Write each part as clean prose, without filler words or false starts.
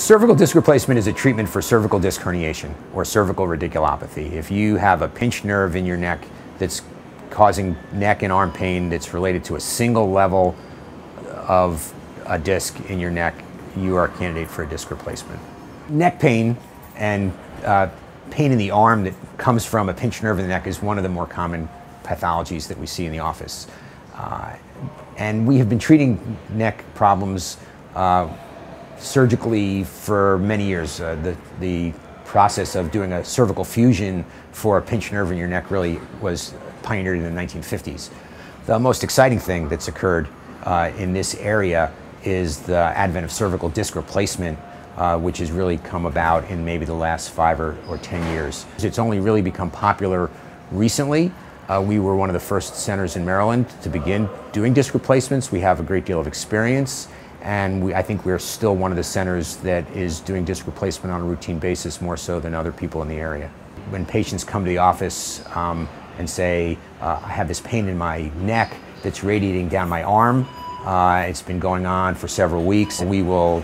Cervical disc replacement is a treatment for cervical disc herniation or cervical radiculopathy. If you have a pinched nerve in your neck that's causing neck and arm pain that's related to a single level of a disc in your neck, you are a candidate for a disc replacement. Neck pain and pain in the arm that comes from a pinched nerve in the neck is one of the more common pathologies that we see in the office. And we have been treating neck problems surgically for many years. The process of doing a cervical fusion for a pinched nerve in your neck really was pioneered in the 1950s. The most exciting thing that's occurred in this area is the advent of cervical disc replacement, which has really come about in maybe the last 5 or 10 years. It's only really become popular recently. We were one of the first centers in Maryland to begin doing disc replacements. We have a great deal of experience, and I think we're still one of the centers that is doing disc replacement on a routine basis, more so than other people in the area. When patients come to the office and say, I have this pain in my neck that's radiating down my arm, it's been going on for several weeks, and we will,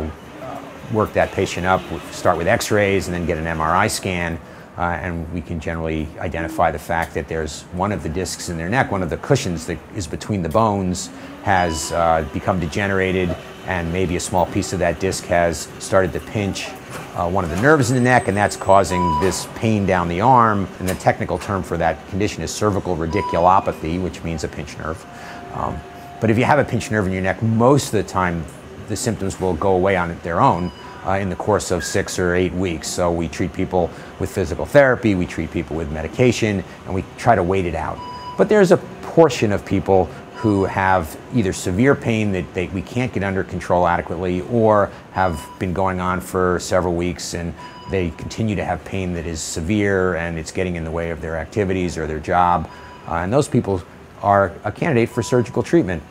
work that patient up, start with x-rays and then get an MRI scan, and we can generally identify the fact that there's one of the discs in their neck, one of the cushions that is between the bones has become degenerated, and maybe a small piece of that disc has started to pinch one of the nerves in the neck, and that's causing this pain down the arm. And the technical term for that condition is cervical radiculopathy, which means a pinched nerve. But if you have a pinched nerve in your neck, most of the time the symptoms will go away on their own in the course of 6 or 8 weeks. So we treat people with physical therapy, we treat people with medication, and we try to wait it out. But there's a portion of people who have either severe pain that we can't get under control adequately, or have been going on for several weeks and they continue to have pain that is severe and it's getting in the way of their activities or their job. And those people are a candidate for surgical treatment.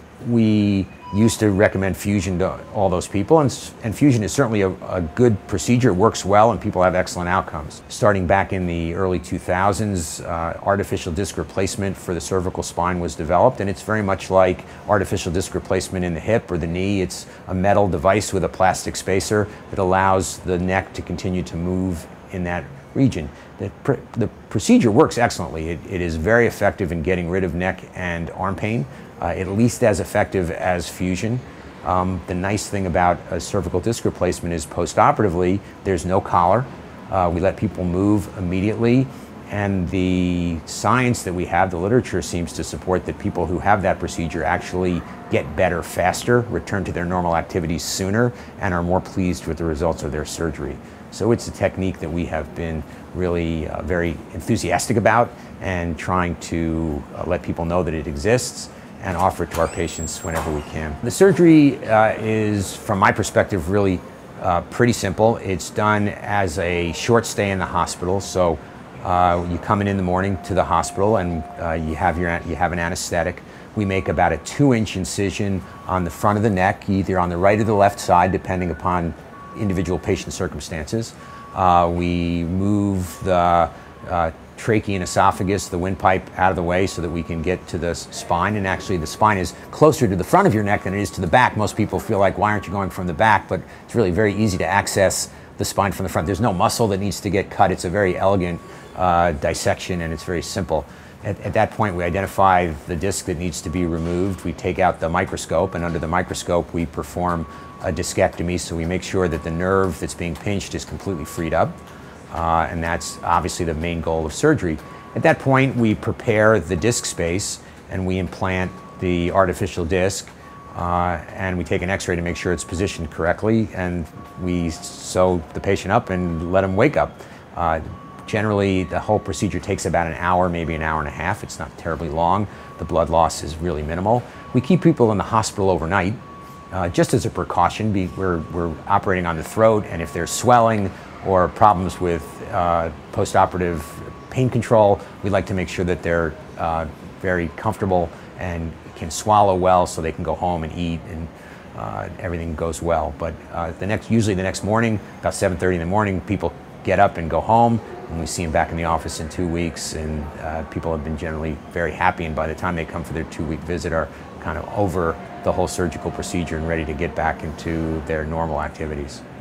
We used to recommend fusion to all those people, and fusion is certainly a good procedure. It works well and people have excellent outcomes. Starting back in the early 2000s, artificial disc replacement for the cervical spine was developed, and it's very much like artificial disc replacement in the hip or the knee. It's a metal device with a plastic spacer that allows the neck to continue to move in that region. The procedure works excellently. It is very effective in getting rid of neck and arm pain, at least as effective as fusion. The nice thing about a cervical disc replacement is post-operatively, there's no collar. We let people move immediately, and the science that we have, the literature seems to support that people who have that procedure actually get better faster, return to their normal activities sooner, and are more pleased with the results of their surgery. So it's a technique that we have been really very enthusiastic about, and trying to let people know that it exists and offer it to our patients whenever we can. The surgery is, from my perspective, really pretty simple. It's done as a short stay in the hospital. So you come in the morning to the hospital, and you have an anesthetic. We make about a 2-inch incision on the front of the neck, either on the right or the left side, depending upon individual patient circumstances. We move the trachea and esophagus, the windpipe, out of the way so that we can get to the spine. And actually the spine is closer to the front of your neck than it is to the back. Most people feel like, why aren't you going from the back? But it's really very easy to access the spine from the front. There's no muscle that needs to get cut. It's a very elegant dissection, and it's very simple. At that point, we identify the disc that needs to be removed. We take out the microscope, and under the microscope we perform a discectomy, so we make sure that the nerve that's being pinched is completely freed up. And that's obviously the main goal of surgery. At that point, we prepare the disc space and we implant the artificial disc, and we take an x-ray to make sure it's positioned correctly, and we sew the patient up and let them wake up. Generally, the whole procedure takes about an hour, maybe an hour and a half. It's not terribly long. The blood loss is really minimal. We keep people in the hospital overnight, just as a precaution. We're operating on the throat, and if there's swelling or problems with post-operative pain control, we like to make sure that they're very comfortable and can swallow well, so they can go home and eat, and everything goes well. But usually the next morning, about 7:30 in the morning, people get up and go home, and we see them back in the office in 2 weeks, and people have been generally very happy, and by the time they come for their 2-week visit are kind of over the whole surgical procedure and ready to get back into their normal activities.